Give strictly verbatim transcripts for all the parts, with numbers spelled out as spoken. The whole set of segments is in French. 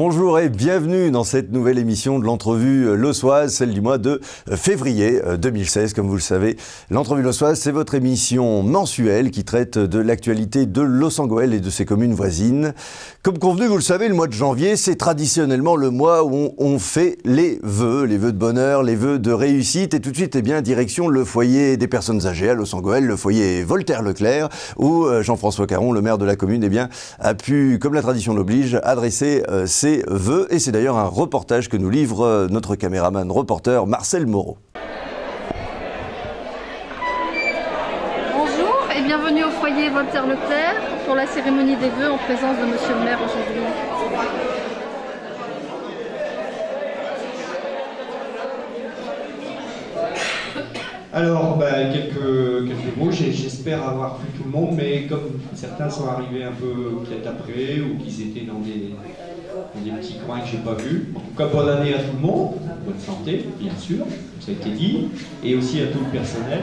Bonjour et bienvenue dans cette nouvelle émission de l'Entrevue Lossoise, celle du mois de février deux mille seize. Comme vous le savez, l'Entrevue Lossoise, c'est votre émission mensuelle qui traite de l'actualité de Loos-en-Gohelle et de ses communes voisines. Comme convenu, vous le savez, le mois de janvier, c'est traditionnellement le mois où on, on fait les vœux, les vœux de bonheur, les vœux de réussite. Et tout de suite, eh bien, direction le foyer des personnes âgées à Loos-en-Gohelle, le foyer Voltaire-Leclerc, où Jean-François Caron, le maire de la commune, eh bien, a pu, comme la tradition l'oblige, adresser euh, ses vœux. Et c'est d'ailleurs un reportage que nous livre notre caméraman reporter Marcel Moreau. Bonjour et bienvenue au foyer Voltaire-Leclerc pour la cérémonie des vœux en présence de Monsieur le maire aujourd'hui. Alors, bah, quelques, quelques mots, j'espère avoir plu tout le monde, mais comme certains sont arrivés un peu peut-être après, ou qu'ils étaient dans des, dans des petits coins que je n'ai pas vus. En tout cas, bonne année à tout le monde, bonne santé, bien sûr, ça a été dit, et aussi à tout le personnel.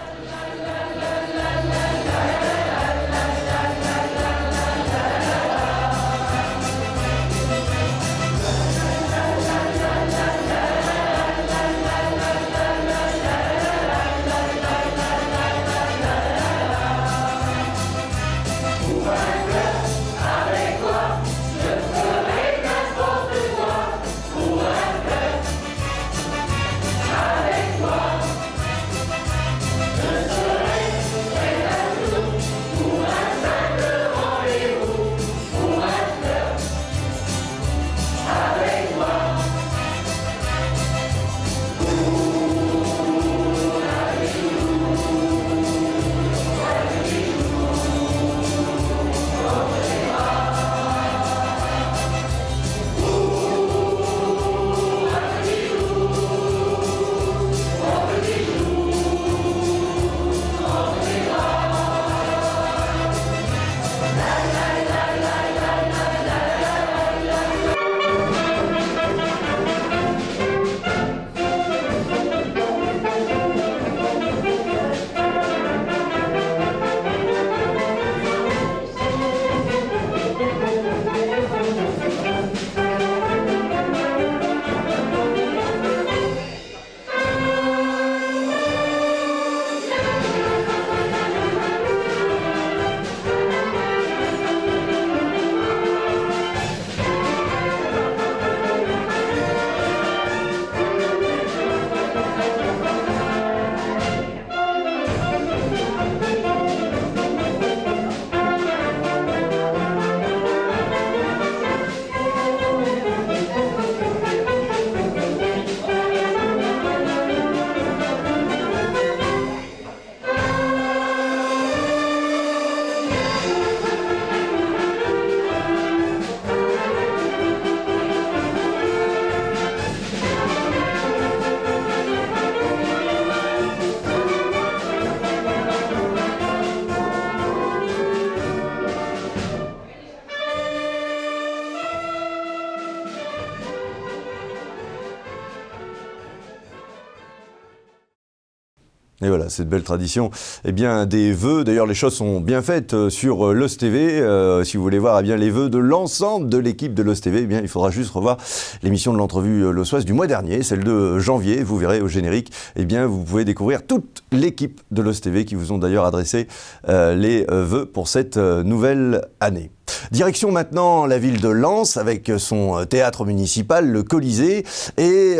Et voilà, cette belle tradition, eh bien, des vœux. D'ailleurs, les choses sont bien faites sur Loos T V. Euh, si vous voulez voir eh bien, les vœux de l'ensemble de l'équipe de Loos T V, eh bien, il faudra juste revoir l'émission de l'Entrevue Lossoise du mois dernier, celle de janvier. Vous verrez au générique, eh bien, vous pouvez découvrir toute l'équipe de Loos T V qui vous ont d'ailleurs adressé euh, les vœux pour cette euh, nouvelle année. Direction maintenant la ville de Lens avec son théâtre municipal, le Colisée, et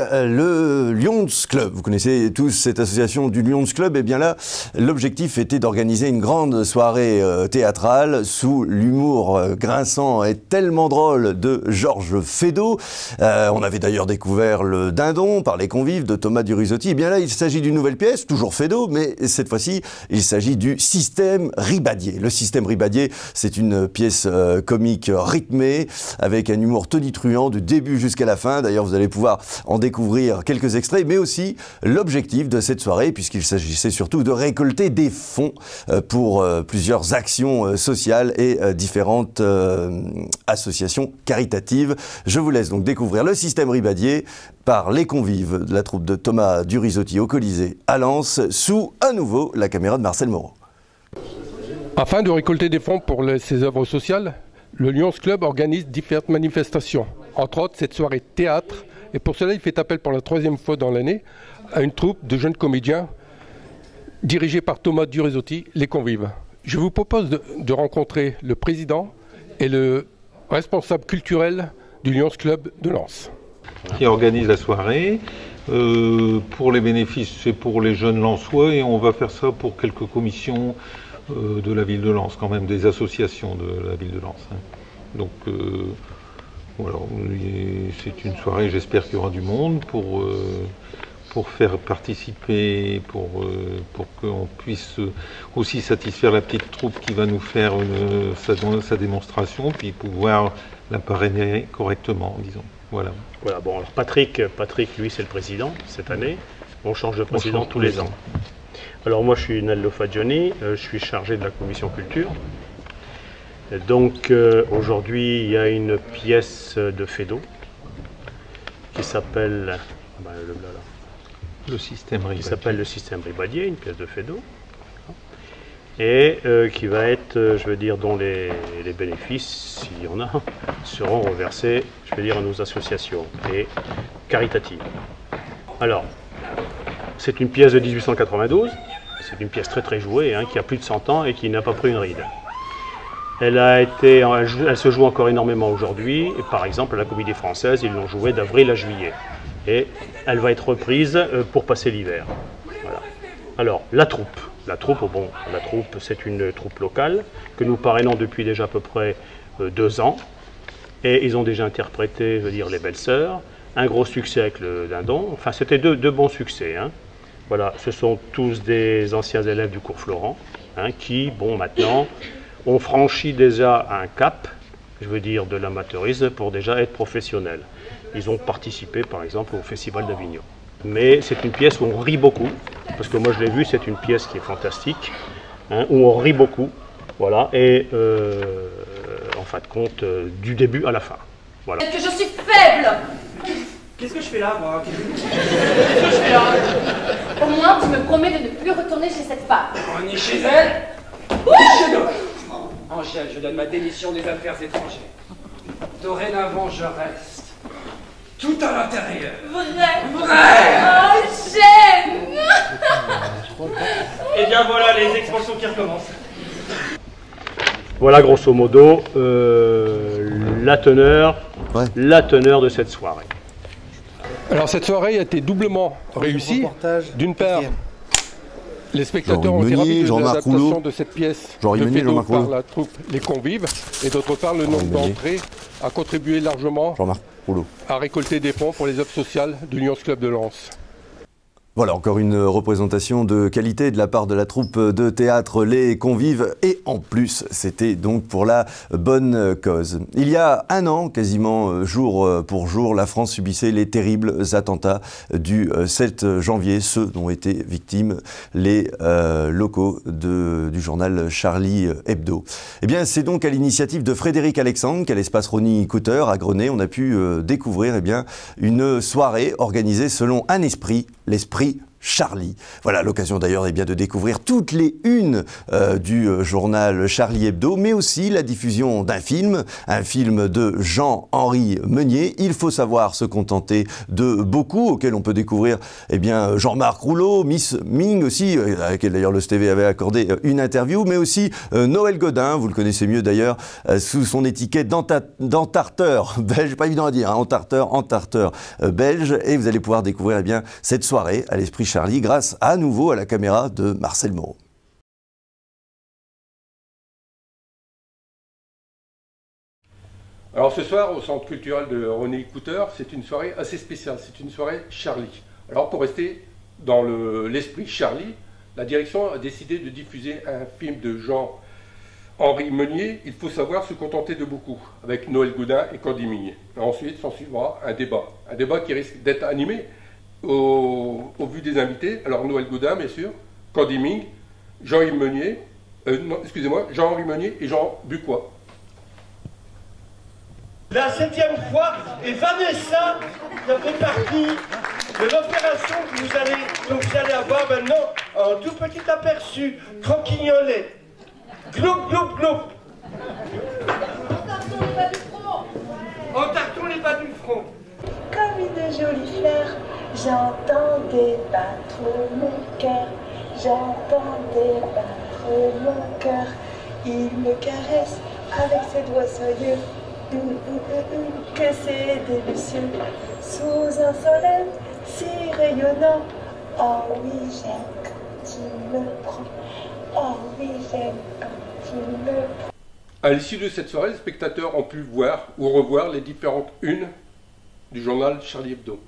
le Lions Club. Vous connaissez tous cette association du Lions Club. Et bien là, l'objectif était d'organiser une grande soirée théâtrale sous l'humour grinçant et tellement drôle de Georges Feydeau. Euh, on avait d'ailleurs découvert le Dindon par les convives de Thomas Durisotti. Et bien là, il s'agit d'une nouvelle pièce, toujours Feydeau, mais cette fois-ci, il s'agit du Système Ribadier. Le Système Ribadier, c'est une pièce euh, comique rythmée, avec un humour tonitruant du début jusqu'à la fin. D'ailleurs, vous allez pouvoir en découvrir quelques extraits, mais aussi l'objectif de cette soirée, puisqu'il s'agissait surtout de récolter des fonds euh, pour euh, plusieurs actions euh, sociales et euh, différentes euh, associations caritatives. Je vous laisse donc découvrir le Système Ribadier par les convives de la troupe de Thomas Durisotti au Colisée à Lens, sous à nouveau la caméra de Marcel Moreau. Afin de récolter des fonds pour les, ces œuvres sociales, le Lions Club organise différentes manifestations. entre autres cette soirée théâtre. Et pour cela, il fait appel pour la troisième fois dans l'année à une troupe de jeunes comédiens dirigée par Thomas Durézotti, Les Convives. Je vous propose de, de rencontrer le président et le responsable culturel du Lions Club de Lens. Qui organise la soirée. Euh, pour les bénéfices, c'est pour les jeunes lensois et on va faire ça pour quelques commissions euh, de la ville de Lens, quand même, des associations de la ville de Lens. Hein. Donc euh, voilà, c'est une soirée, j'espère qu'il y aura du monde pour, euh, pour faire participer, pour, euh, pour qu'on puisse aussi satisfaire la petite troupe qui va nous faire une, sa, sa démonstration, puis pouvoir la parrainer correctement, disons. Voilà. Voilà, bon, alors Patrick, Patrick, lui, c'est le président cette année. On change de président change tous les ans. ans. Alors moi, je suis Nello Fagioni, euh, je suis chargé de la commission culture. Donc euh, aujourd'hui, il y a une pièce de Feydeau qui s'appelle bah, le, le système Ribadier. Qui s'appelle le système Ribadier, une pièce de Feydeau. Et euh, qui va être, euh, je veux dire, dont les, les bénéfices, s'il y en a, seront reversés, je veux dire, à nos associations et caritatives. Alors, c'est une pièce de mille huit cent quatre-vingt-douze, c'est une pièce très très jouée, hein, qui a plus de cent ans et qui n'a pas pris une ride. Elle, a été, elle se joue encore énormément aujourd'hui, et par exemple, à la Comédie Française, ils l'ont jouée d'avril à juillet. Et elle va être reprise pour passer l'hiver. Voilà. Alors, la troupe. La troupe, bon, la troupe, c'est une troupe locale que nous parrainons depuis déjà à peu près euh, deux ans. Et ils ont déjà interprété, je veux dire, Les Belles Sœurs, un gros succès avec le Dindon. Enfin, c'était deux, deux bons succès. Hein. Voilà, ce sont tous des anciens élèves du cours Florent, hein, qui, bon, maintenant, ont franchi déjà un cap, je veux dire, de l'amateurisme pour déjà être professionnels. Ils ont participé, par exemple, au Festival d'Avignon. Mais c'est une pièce où on rit beaucoup, parce que moi je l'ai vu, c'est une pièce qui est fantastique, hein, où on rit beaucoup, voilà, et euh, en fin de compte, euh, du début à la fin. Voilà. Est-ce que je suis faible? Qu'est-ce que je fais là, moi? Qu'est-ce que je fais là? Au moins, tu me promets de ne plus retourner chez cette femme. On est chez elle? Oui. Chez nous. Angèle, je donne ma démission des affaires étrangères. Dorénavant, je reste tout à l'intérieur. Vrai? Vrai. Oh, j'aime. Et bien voilà les expansions qui recommencent. Voilà grosso modo euh, la teneur, ouais. la teneur de cette soirée. Alors cette soirée a été doublement réussie. D'une part, les spectateurs ont été ravis de l'adaptation de cette pièce de Feydeau par la troupe Les Convives, et d'autre part le nombre d'entrées a contribué largement à récolter des fonds pour les œuvres sociales du Lions Club de Lens. Voilà, encore une représentation de qualité de la part de la troupe de théâtre Les Convives. Et en plus, c'était donc pour la bonne cause. Il y a un an, quasiment jour pour jour, la France subissait les terribles attentats du sept janvier, ceux dont ont été victimes les euh, locaux de, du journal Charlie Hebdo. Eh bien, c'est donc à l'initiative de Frédéric Alexandre qu'à l'espace Ronnie Cotter à Grenay, on a pu euh, découvrir eh bien, une soirée organisée selon un esprit, l'esprit Charlie. Voilà l'occasion d'ailleurs eh bien de découvrir toutes les unes euh, du euh, journal Charlie Hebdo, mais aussi la diffusion d'un film, un film de Jean-Henri Meunier. Il faut savoir se contenter de beaucoup, auquel on peut découvrir eh bien Jean-Marc Rouleau, Miss Ming aussi, euh, à laquelle d'ailleurs le S T V avait accordé euh, une interview, mais aussi euh, Noël Godin, vous le connaissez mieux d'ailleurs, euh, sous son étiquette d'entarteur belge, pas évident à dire, hein, entarteur, entarteur euh, belge, et vous allez pouvoir découvrir eh bien cette soirée à l'esprit Charlie grâce à nouveau à la caméra de Marcel Moreau. Alors ce soir au centre culturel de Ronnie Cotter, c'est une soirée assez spéciale, c'est une soirée Charlie. Alors pour rester dans l'esprit le, Charlie, la direction a décidé de diffuser un film de Jean-Henri Meunier, Il faut savoir se contenter de beaucoup, avec Noël Godin et Candy Ming. Ensuite s'en suivra un débat, un débat qui risque d'être animé Au, au vu des invités, alors Noël Godin, bien sûr, Candy Ming, Jean-Henri Meunier, euh, non, excusez-moi, Jean-Henri Meunier et Jean Bucois. La septième fois, et Vanessa, ça fait partie de l'opération que vous allez, que vous allez avoir maintenant, un tout petit aperçu, croquignolet, gloup, gloup, gloup. En tarton les bas du front. Comme une jolie fleur, j'entendais battre mon cœur. J'entendais battre mon cœur. Il me caresse avec ses doigts soyeux. Hum, hum, hum, hum, que c'est délicieux. Sous un soleil si rayonnant. Oh oui, j'aime quand il me prend. Oh oui, j'aime quand il me prend. À l'issue de cette soirée, les spectateurs ont pu voir ou revoir les différentes unes du journal Charlie Hebdo.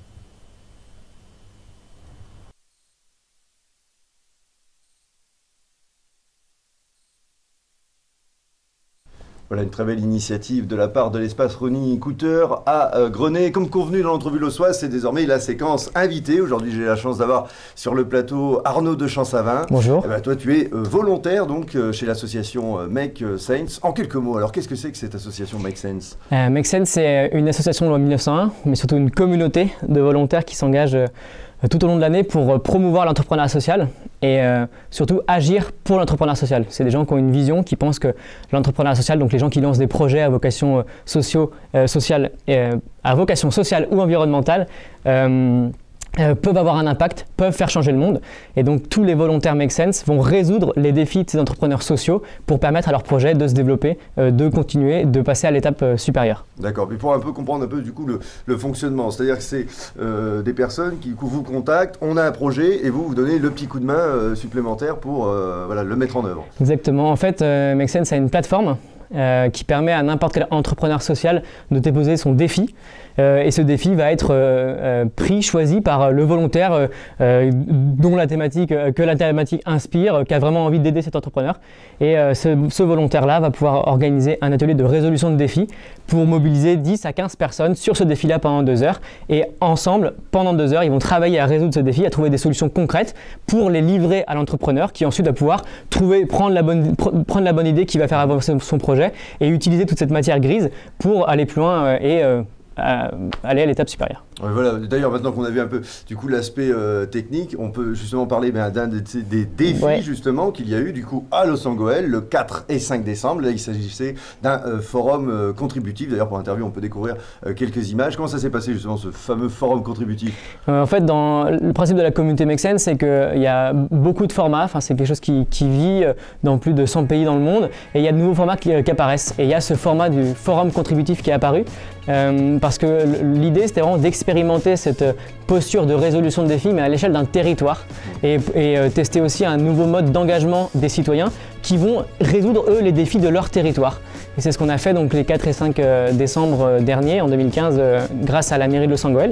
Voilà une très belle initiative de la part de l'espace Ronnie Cooter à euh, Grenay. Comme convenu dans l'entrevue l'Ossoise, c'est désormais la séquence invitée. Aujourd'hui, j'ai la chance d'avoir sur le plateau Arnaud de Champsavin. Bonjour. Eh ben, toi, tu es euh, volontaire donc euh, chez l'association euh, Make Sense. En quelques mots, alors qu'est-ce que c'est que cette association Make Sense? euh, Make Sense, c'est une association de loi mille neuf cent un, mais surtout une communauté de volontaires qui s'engagent euh, tout au long de l'année pour promouvoir l'entrepreneuriat social et euh, surtout agir pour l'entrepreneuriat social. C'est des gens qui ont une vision, qui pensent que l'entrepreneuriat social, donc les gens qui lancent des projets à vocation, euh, socio, euh, sociale, euh, à vocation sociale ou environnementale, euh, Euh, peuvent avoir un impact, peuvent faire changer le monde. Et donc tous les volontaires Make Sense vont résoudre les défis de ces entrepreneurs sociaux pour permettre à leur projet de se développer, euh, de continuer, de passer à l'étape euh, supérieure. D'accord, mais pour un peu comprendre un peu du coup le, le fonctionnement, c'est-à-dire que c'est euh, des personnes qui du coup, vous contactent, on a un projet et vous vous donnez le petit coup de main euh, supplémentaire pour euh, voilà, le mettre en œuvre. Exactement, en fait euh, Make Sense a une plateforme Euh, qui permet à n'importe quel entrepreneur social de déposer son défi. Euh, et ce défi va être euh, euh, pris, choisi par le volontaire euh, euh, dont la thématique, euh, que la thématique inspire, euh, qui a vraiment envie d'aider cet entrepreneur. Et euh, ce, ce volontaire-là va pouvoir organiser un atelier de résolution de défi pour mobiliser dix à quinze personnes sur ce défi-là pendant deux heures. Et ensemble, pendant deux heures, ils vont travailler à résoudre ce défi, à trouver des solutions concrètes pour les livrer à l'entrepreneur qui ensuite va pouvoir trouver, prendre la bonne, pr- prendre la bonne idée qui va faire avancer son projet et utiliser toute cette matière grise pour aller plus loin euh, et euh, à aller à l'étape supérieure. Ouais, voilà. D'ailleurs, maintenant qu'on a vu un peu du coup l'aspect euh, technique, on peut justement parler ben, d'un des, des défis ouais. justement qu'il y a eu du coup à Los Angeles le quatre et cinq décembre. Là, il s'agissait d'un euh, forum euh, contributif. D'ailleurs, pour l'interview, on peut découvrir euh, quelques images. Comment ça s'est passé justement ce fameux forum contributif? euh, En fait, dans le principe de la communauté Make Sense, c'est qu'il y a beaucoup de formats. Enfin, c'est quelque chose qui, qui vit dans plus de cent pays dans le monde, et il y a de nouveaux formats qui, qui apparaissent. Et il y a ce format du forum contributif qui est apparu euh, parce que l'idée, c'était vraiment d'expérimenter expérimenter cette posture de résolution de défis, mais à l'échelle d'un territoire, et, et euh, tester aussi un nouveau mode d'engagement des citoyens qui vont résoudre, eux, les défis de leur territoire. Et c'est ce qu'on a fait donc les quatre et cinq euh, décembre dernier, en deux mille quinze, euh, grâce à la mairie de Los Angeles.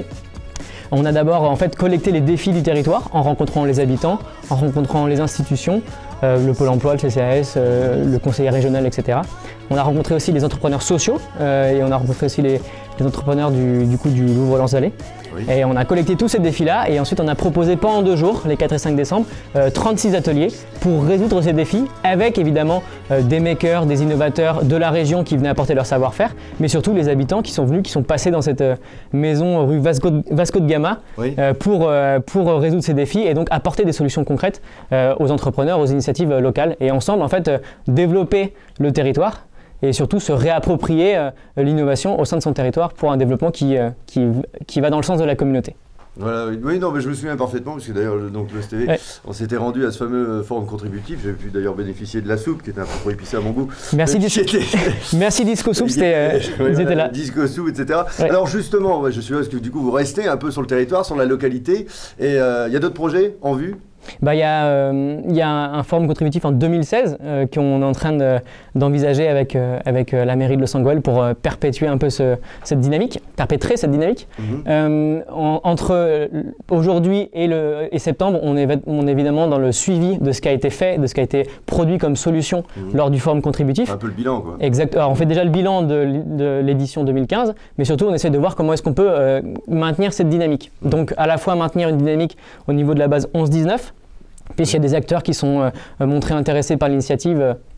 On a d'abord en fait collecté les défis du territoire en rencontrant les habitants, en rencontrant les institutions, euh, le Pôle emploi, le C C A S, euh, le conseiller régional, et cetera. On a rencontré aussi les entrepreneurs sociaux euh, et on a rencontré aussi les, les entrepreneurs du, du coup du Louvre-Lens-Vallée. Oui. Et on a collecté tous ces défis-là et ensuite on a proposé pendant deux jours, les quatre et cinq décembre, euh, trente-six ateliers pour résoudre ces défis avec évidemment euh, des makers, des innovateurs de la région qui venaient apporter leur savoir-faire, mais surtout les habitants qui sont venus, qui sont passés dans cette euh, maison rue Vasco, Vasco de Gama oui. euh, pour, euh, pour résoudre ces défis et donc apporter des solutions concrètes euh, aux entrepreneurs, aux initiatives euh, locales et ensemble en fait euh, développer le territoire et surtout se réapproprier euh, l'innovation au sein de son territoire pour un développement qui, euh, qui, qui va dans le sens de la communauté. Voilà, oui, non, mais je me souviens parfaitement, parce que d'ailleurs, donc, le S T V, ouais. on s'était rendu à ce fameux forum contributif. J'avais pu d'ailleurs bénéficier de la soupe, qui était un peu trop épicée à mon goût. Merci, Dis était... Merci Disco Soup, c'était, euh, oui, ils étaient là. Disco Soup, et cetera. Ouais. Alors justement, je suis là parce que du coup, vous restez un peu sur le territoire, sur la localité, et il euh, y a d'autres projets en vue? Bah, y a, euh, y a un, un forum contributif en deux mille seize euh, qu'on est en train de, d'envisager avec, euh, avec euh, la mairie de Los Angeles pour euh, perpétuer un peu ce, cette dynamique, perpétrer cette dynamique. Mm-hmm. euh, en, entre aujourd'hui et, le, et septembre, on est, on est évidemment dans le suivi de ce qui a été fait, de ce qui a été produit comme solution mm-hmm. lors du forum contributif. Un peu le bilan, quoi. Exact. Alors, on fait déjà le bilan de, de l'édition deux mille quinze, mais surtout on essaie de voir comment est-ce qu'on peut euh, maintenir cette dynamique. Mm-hmm. Donc à la fois maintenir une dynamique au niveau de la base onze dix-neuf, puisqu'il y a des acteurs qui sont euh, montrés intéressés par l'initiative euh,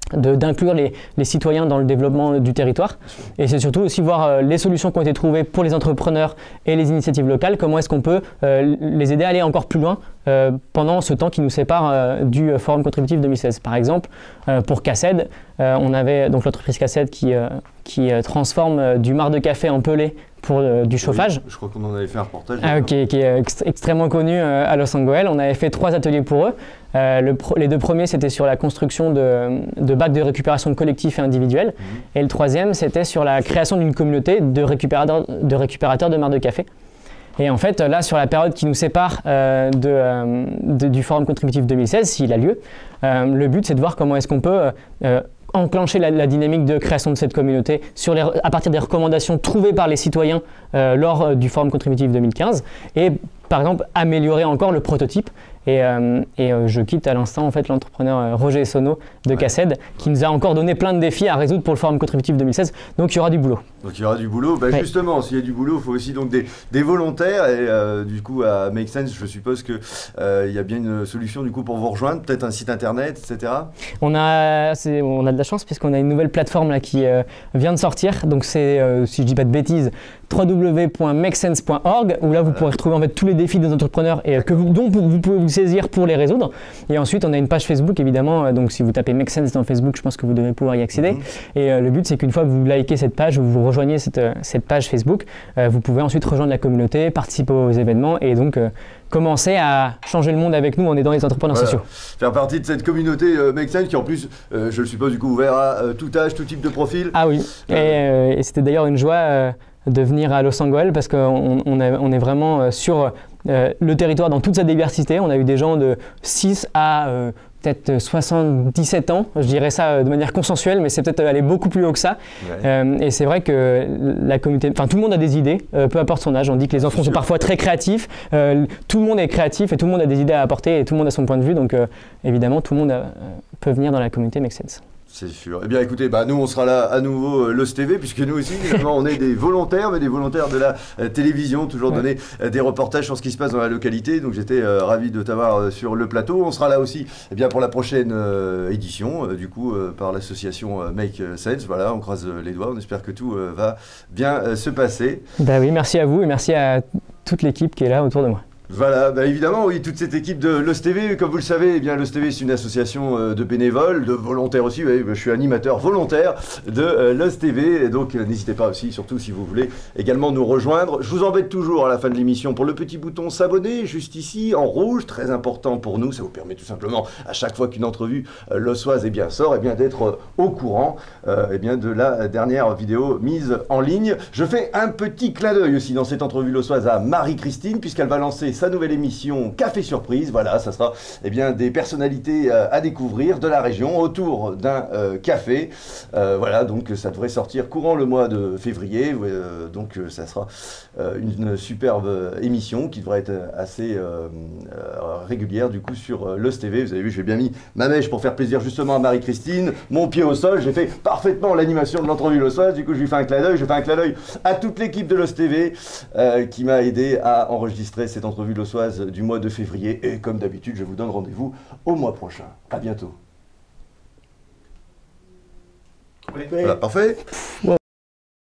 d'inclure les, les citoyens dans le développement du territoire. Et c'est surtout aussi voir euh, les solutions qui ont été trouvées pour les entrepreneurs et les initiatives locales, comment est-ce qu'on peut euh, les aider à aller encore plus loin euh, pendant ce temps qui nous sépare euh, du Forum contributif deux mille seize. Par exemple, euh, pour Cassed, euh, on avait donc l'entreprise Cassed qui, euh, qui euh, transforme euh, du marc de café en pellet pour euh, du chauffage. Oui, je crois qu'on en avait fait un reportage. Ah, qui, qui est ext extrêmement connu euh, à Los Angeles. On avait fait trois ateliers pour eux. Euh, le les deux premiers, c'était sur la construction de, de bacs de récupération collectifs et individuels. Mmh. Et le troisième, c'était sur la création d'une communauté de récupérateurs de, récupérateurs de marc de café. Et en fait, là, sur la période qui nous sépare euh, de, euh, de, du Forum contributif deux mille seize, s'il a lieu, euh, le but, c'est de voir comment est-ce qu'on peut euh, enclencher la, la dynamique de création de cette communauté sur les, à partir des recommandations trouvées par les citoyens euh, lors euh, du Forum contributif deux mille quinze et, par exemple, améliorer encore le prototype. Et, euh, et euh, je quitte à l'instant en fait, l'entrepreneur euh, Roger Essonneau de ouais. Cassed qui nous a encore donné plein de défis à résoudre pour le Forum contributif deux mille seize. Donc il y aura du boulot. Donc il y aura du boulot. Bah, ouais. Justement, s'il y a du boulot, il faut aussi donc des, des volontaires. Et euh, du coup, à Make Sense, je suppose qu'il euh, y a bien une solution du coup pour vous rejoindre, peut-être un site internet, et cetera. On a, on a de la chance puisqu'on a une nouvelle plateforme là, qui euh, vient de sortir. Donc c'est, euh, si je ne dis pas de bêtises, w w w point make sense point org où là vous pourrez retrouver en fait tous les défis des entrepreneurs et que vous, dont vous pouvez vous saisir pour les résoudre. Et ensuite on a une page Facebook évidemment, donc si vous tapez Make Sense dans Facebook, je pense que vous devez pouvoir y accéder. Mm-hmm. Et euh, le but c'est qu'une fois que vous likez cette page, vous rejoignez cette, cette page Facebook, euh, vous pouvez ensuite rejoindre la communauté, participer aux événements et donc euh, commencer à changer le monde avec nous en aidant les entrepreneurs voilà. sociaux. Faire partie de cette communauté euh, Make Sense qui en plus, euh, je le suppose du coup ouvert à euh, tout âge, tout type de profil. Ah oui, euh... et, euh, et c'était d'ailleurs une joie euh, de venir à Los Angeles parce qu'on on on est vraiment sur euh, le territoire dans toute sa diversité. On a eu des gens de six à euh, peut-être soixante-dix-sept ans, je dirais ça euh, de manière consensuelle, mais c'est peut-être aller beaucoup plus haut que ça. Ouais. Euh, et c'est vrai que la communauté, enfin tout le monde a des idées, euh, peu importe son âge. On dit que les enfants sont parfois très créatifs. Euh, tout le monde est créatif et tout le monde a des idées à apporter et tout le monde a son point de vue. Donc euh, évidemment, tout le monde a, euh, peut venir dans la communauté Make Sense. C'est sûr. Eh bien écoutez, bah, nous on sera là à nouveau euh, Los T V, puisque nous aussi, on est des volontaires, mais des volontaires de la euh, télévision, toujours ouais. donner euh, des reportages sur ce qui se passe dans la localité. Donc j'étais euh, ravi de t'avoir euh, sur le plateau. On sera là aussi eh bien, pour la prochaine euh, édition, euh, du coup, euh, par l'association euh, Make Sense. Voilà, on croise euh, les doigts, on espère que tout euh, va bien euh, se passer. Bah oui, merci à vous et merci à toute l'équipe qui est là autour de moi. Voilà, bah évidemment, oui, toute cette équipe de Los T V, comme vous le savez, eh bien, Los T V c'est une association euh, de bénévoles, de volontaires aussi, oui, je suis animateur volontaire de euh, Los T V, et donc euh, n'hésitez pas aussi, surtout si vous voulez également nous rejoindre. Je vous embête toujours à la fin de l'émission pour le petit bouton s'abonner, juste ici, en rouge, très important pour nous, ça vous permet tout simplement, à chaque fois qu'une entrevue euh, lossoise eh bien, sort, eh bien, d'être euh, au courant euh, eh bien, de la dernière vidéo mise en ligne. Je fais un petit clin d'œil aussi dans cette entrevue lossoise à Marie-Christine, puisqu'elle va lancer sa nouvelle émission Café Surprise. Voilà, ça sera eh bien, des personnalités euh, à découvrir de la région autour d'un euh, café. Euh, voilà, donc ça devrait sortir courant le mois de février. Euh, donc euh, ça sera euh, une superbe émission qui devrait être assez euh, euh, régulière du coup sur euh, Los T V. Vous avez vu, j'ai bien mis ma mèche pour faire plaisir justement à Marie-Christine. Mon pied au sol, j'ai fait parfaitement l'animation de l'entrevue lossoise. Du coup, je lui fais un clin d'œil. Je fais un clin d'œil à toute l'équipe de Los T V euh, qui m'a aidé à enregistrer cette entrevue lossoise du mois de février et comme d'habitude je vous donne rendez-vous au mois prochain. À bientôt. Oui. Voilà, parfait. Wow.